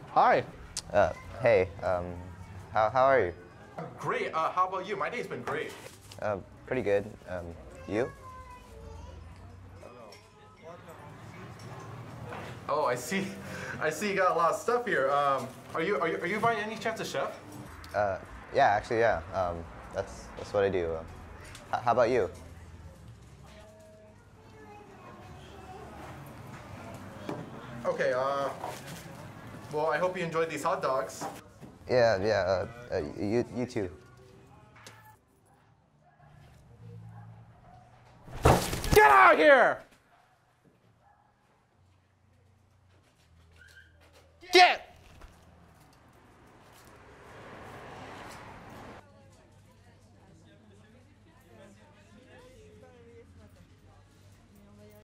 Hi. Hey, how are you? Great. How about you? My day's been great. Pretty good. You? Oh, I see. I see you got a lot of stuff here. Are you by any chance a chef? Yeah, actually, yeah. That's what I do. How about you? Okay. Well, I hope you enjoyed these hot dogs. Yeah. You too. Get out of here! Get!